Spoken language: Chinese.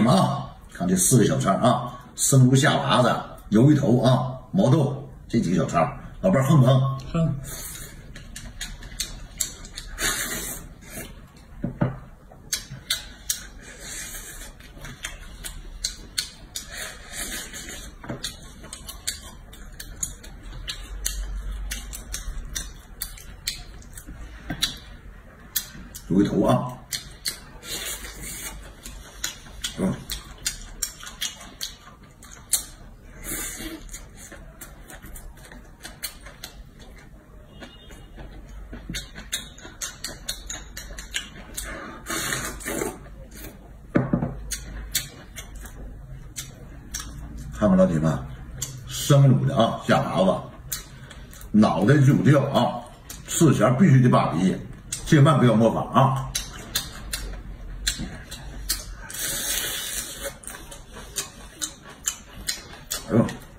们啊，看这4个小菜啊，生猪下巴子、鱿鱼头啊、毛豆这几个小菜，老伴哼不哼？ 哼。 鱿鱼头啊，看看老铁们，生卤的啊，下巴子，脑袋煮掉啊，吃前必须得扒皮，千万不要模仿啊！哎呦。